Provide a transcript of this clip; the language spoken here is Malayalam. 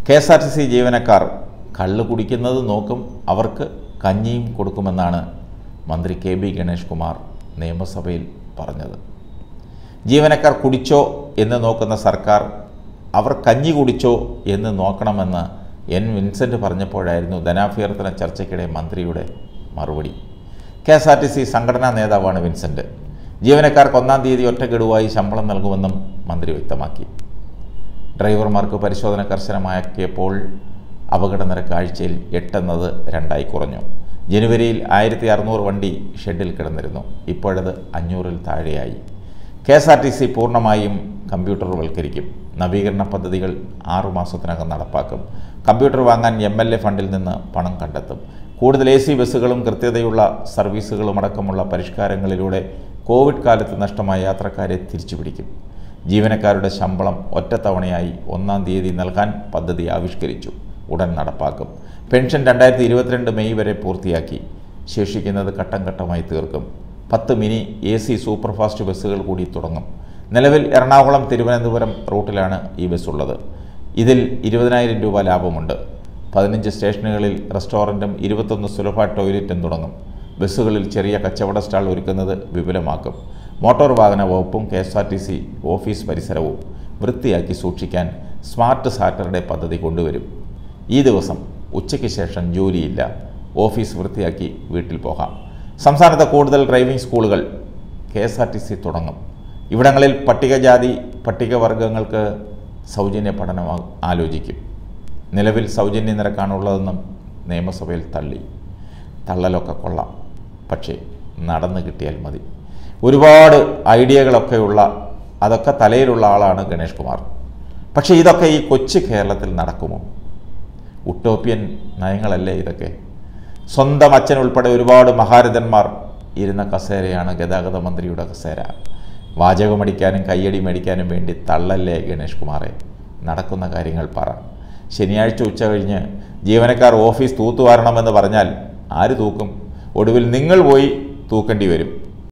KSRTC ജീവനക്കാർ കള്ള് കുടിക്കുന്നത് നോക്കും, അവർക്ക് കഞ്ഞിയും കൊടുക്കുമെന്നാണ് മന്ത്രി KB ഗണേഷ് കുമാർ നിയമസഭയിൽ പറഞ്ഞത്. ജീവനക്കാർ കുടിച്ചോ എന്ന് നോക്കുന്ന സർക്കാർ അവർ കഞ്ഞി കുടിച്ചോ എന്ന് നോക്കണമെന്ന് N. വിൻസെൻ്റ് പറഞ്ഞപ്പോഴായിരുന്നു ധനാഭ്യർത്ഥന ചർച്ചയ്ക്കിടെ മന്ത്രിയുടെ മറുപടി. KSRTC സംഘടനാ നേതാവാണ് വിൻസെൻ്റ്. ജീവനക്കാർക്ക് 1-ാം തീയതി ഒറ്റഗഡുവായി ശമ്പളം നൽകുമെന്നും മന്ത്രി വ്യക്തമാക്കി. ഡ്രൈവർമാർക്ക് പരിശോധന കർശനമാക്കിയപ്പോൾ അപകട നിരക്ക് ആഴ്ചയിൽ 8 എന്നത് 2 കുറഞ്ഞു. ജനുവരിയിൽ 1600 വണ്ടി ഷെഡിൽ കിടന്നിരുന്നു. ഇപ്പോഴത് 500-ൽ താഴെയായി. KSRTC പൂർണ്ണമായും കമ്പ്യൂട്ടർവൽക്കരിക്കും. നവീകരണ പദ്ധതികൾ 6 മാസത്തിനകം നടപ്പാക്കും. കമ്പ്യൂട്ടർ വാങ്ങാൻ MLA ഫണ്ടിൽ നിന്ന് പണം കണ്ടെത്തും. കൂടുതൽ AC ബസ്സുകളും കൃത്യതയുള്ള സർവീസുകളും അടക്കമുള്ള പരിഷ്കാരങ്ങളിലൂടെ കോവിഡ് കാലത്ത് നഷ്ടമായ യാത്രക്കാരെ തിരിച്ചുപിടിക്കും. ജീവനക്കാരുടെ ശമ്പളം ഒറ്റത്തവണയായി 1-ാം തീയതി നൽകാൻ പദ്ധതി ആവിഷ്കരിച്ചു. ഉടൻ നടപ്പാക്കും. പെൻഷൻ 2022 മെയ് വരെ പൂർത്തിയാക്കി. ശേഷിക്കുന്നത് ഘട്ടം ഘട്ടമായി തീർക്കും. 10 മിനി AC സൂപ്പർഫാസ്റ്റ് ബസ്സുകൾ കൂടി തുടങ്ങും. നിലവിൽ എറണാകുളം തിരുവനന്തപുരം റൂട്ടിലാണ് ഈ ബസ് ഉള്ളത്. ഇതിൽ 20,000 രൂപ ലാഭമുണ്ട്. 15 സ്റ്റേഷനുകളിൽ റെസ്റ്റോറൻറ്റും 21 സുലഭ ടോയ്ലറ്റും തുടങ്ങും. ബസ്സുകളിൽ ചെറിയ കച്ചവട സ്റ്റാൾ ഒരുക്കുന്നത് വിപുലമാക്കും. മോട്ടോർ വാഹന വകുപ്പും KSRTC ഓഫീസ് പരിസരവും വൃത്തിയാക്കി സൂക്ഷിക്കാൻ സ്മാർട്ട് സാറ്റർഡേ പദ്ധതി കൊണ്ടുവരും. ഈ ദിവസം ഉച്ചയ്ക്ക് ശേഷം ജോലിയില്ല. ഓഫീസ് വൃത്തിയാക്കി വീട്ടിൽ പോകാം. സംസ്ഥാനത്ത് കൂടുതൽ ഡ്രൈവിംഗ് സ്കൂളുകൾ KSRTC തുടങ്ങും. ഇവിടങ്ങളിൽ പട്ടികജാതി പട്ടികവർഗങ്ങൾക്ക് സൗജന്യ പഠനം ആലോചിക്കും. നിലവിൽ സൗജന്യ നിരക്കാണുള്ളതെന്നും നിയമസഭയിൽ തള്ളി. തള്ളലൊക്കെ കൊള്ളാം, പക്ഷേ നടന്നു കിട്ടിയാൽ മതി. ഒരുപാട് ഐഡിയകളൊക്കെയുള്ള അതൊക്കെ തലയിലുള്ള ആളാണ് ഗണേഷ് കുമാർ. പക്ഷേ ഇതൊക്കെ ഈ കൊച്ചു കേരളത്തിൽ നടക്കുമോ? ഉട്ടോപ്യൻ നയങ്ങളല്ലേ ഇതൊക്കെ? സ്വന്തം അച്ഛൻ ഉൾപ്പെടെ ഒരുപാട് മഹാരഥന്മാർ ഇരുന്ന കസേരയാണ് ഗതാഗത മന്ത്രിയുടെ കസേര. വാചകമടിക്കാനും കയ്യടി മേടിക്കാനും വേണ്ടി തള്ളല്ലേ ഗണേഷ് കുമാറെ. നടക്കുന്ന കാര്യങ്ങൾ പറ. ശനിയാഴ്ച ഉച്ച കഴിഞ്ഞ് ജീവനക്കാർ ഓഫീസ് തൂത്തുവാരണമെന്ന് പറഞ്ഞാൽ ആര് തൂക്കും? ഒടുവിൽ നിങ്ങൾ പോയി തൂക്കേണ്ടി വരും.